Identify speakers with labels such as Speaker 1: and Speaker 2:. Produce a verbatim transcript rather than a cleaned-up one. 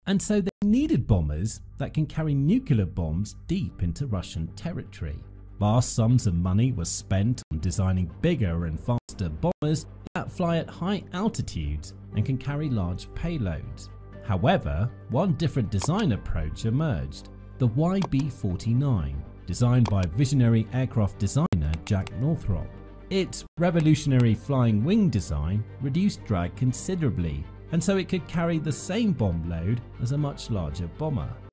Speaker 1: And so they needed bombers that can carry nuclear bombs deep into Russian territory. Vast sums of money were spent on designing bigger and faster bombers that fly at high altitudes and can carry large payloads. However, one different design approach emerged, the Y B forty-nine, designed by visionary aircraft designer Jack Northrop. Its revolutionary flying wing design reduced drag considerably, and so it could carry the same bomb load as a much larger bomber.